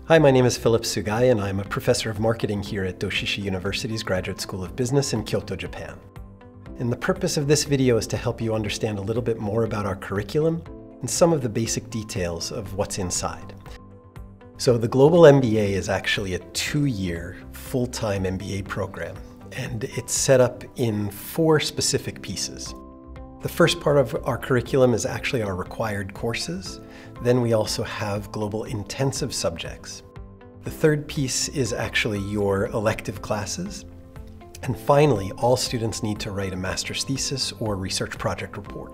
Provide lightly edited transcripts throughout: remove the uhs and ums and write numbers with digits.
Hi, my name is Professor Sugai, and I'm a professor of marketing here at Doshisha University's Graduate School of Business in Kyoto, Japan. And the purpose of this video is to help you understand a little bit more about our curriculum and some of the basic details of what's inside. So the Global MBA is actually a 2-year full-time MBA program, and it's set up in 4 specific pieces. The first part of our curriculum is actually our required courses. Then we also have global intensive subjects. The third piece is actually your elective classes. And finally, all students need to write a master's thesis or research project report.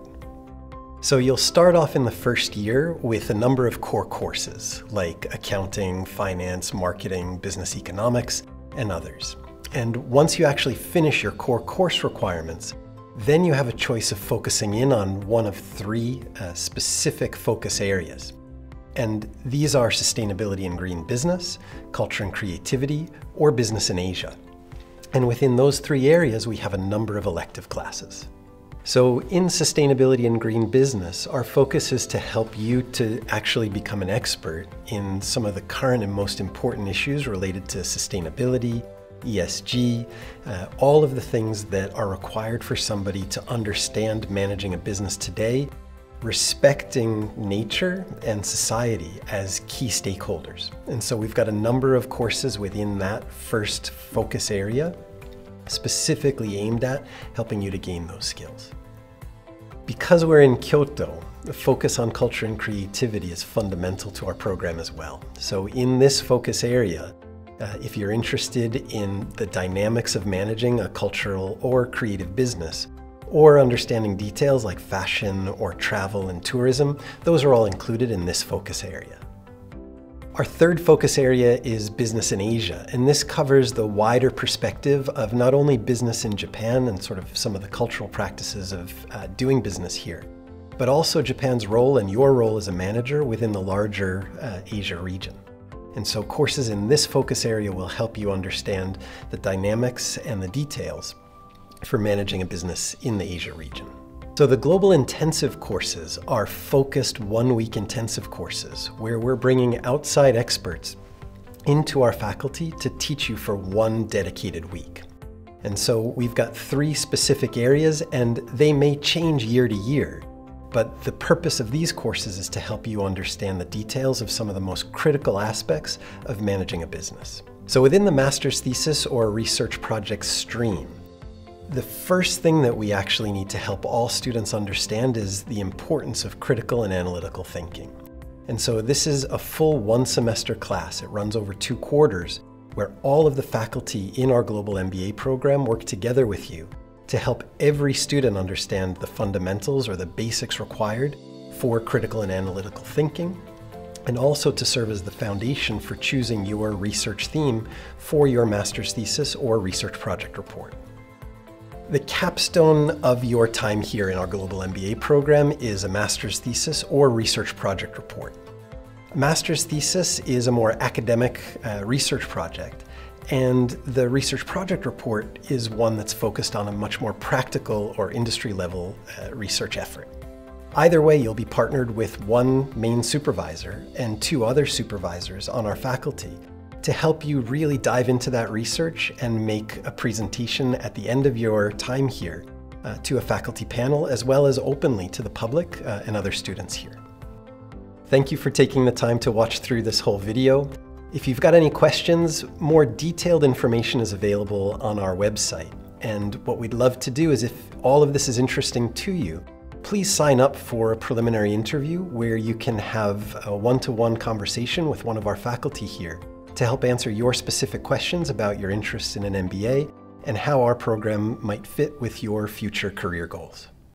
So you'll start off in the first year with a number of core courses like accounting, finance, marketing, business economics, and others. And once you actually finish your core course requirements, then you have a choice of focusing in on one of 3 specific focus areas. And these are sustainability and green business, culture and creativity, or business in Asia. And within those 3 areas, we have a number of elective classes. So in sustainability and green business, our focus is to help you to actually become an expert in some of the current and most important issues related to sustainability, ESG, all of the things that are required for somebody to understand managing a business today, respecting nature and society as key stakeholders. And so we've got a number of courses within that first focus area, specifically aimed at helping you to gain those skills. Because we're in Kyoto, the focus on culture and creativity is fundamental to our program as well. So in this focus area, if you're interested in the dynamics of managing a cultural or creative business, or understanding details like fashion or travel and tourism, those are all included in this focus area. Our third focus area is business in Asia, and this covers the wider perspective of not only business in Japan and sort of some of the cultural practices of doing business here, but also Japan's role and your role as a manager within the larger Asia region. And so courses in this focus area will help you understand the dynamics and the details for managing a business in the Asia region. So the global intensive courses are focused 1-week intensive courses where we're bringing outside experts into our faculty to teach you for 1 dedicated week. And so we've got 3 specific areas, and they may change year to year. But the purpose of these courses is to help you understand the details of some of the most critical aspects of managing a business. So within the master's thesis or research project stream, the first thing that we actually need to help all students understand is the importance of critical and analytical thinking. And so this is a full 1-semester class. It runs over 2 quarters where all of the faculty in our Global MBA program work together with you to help every student understand the fundamentals or the basics required for critical and analytical thinking, and also to serve as the foundation for choosing your research theme for your master's thesis or research project report. The capstone of your time here in our Global MBA program is a master's thesis or research project report. A master's thesis is a more academic research project, and the research project report is one that's focused on a much more practical or industry level research effort. Either way, you'll be partnered with 1 main supervisor and 2 other supervisors on our faculty to help you really dive into that research and make a presentation at the end of your time here to a faculty panel, as well as openly to the public and other students here. Thank you for taking the time to watch through this whole video. If you've got any questions, more detailed information is available on our website. And what we'd love to do is, if all of this is interesting to you, please sign up for a preliminary interview where you can have a 1-to-1 conversation with one of our faculty here to help answer your specific questions about your interest in an MBA and how our program might fit with your future career goals.